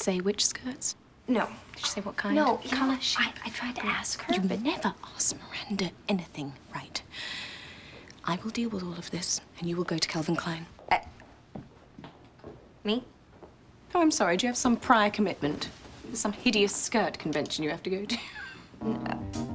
say which skirts? No. Did she say what kind? No. Colour? I tried to ask her. You never ask Miranda anything, right? I will deal with all of this, and you will go to Calvin Klein. Me? Oh, I'm sorry. Do you have some prior commitment? Some hideous skirt convention you have to go to? No.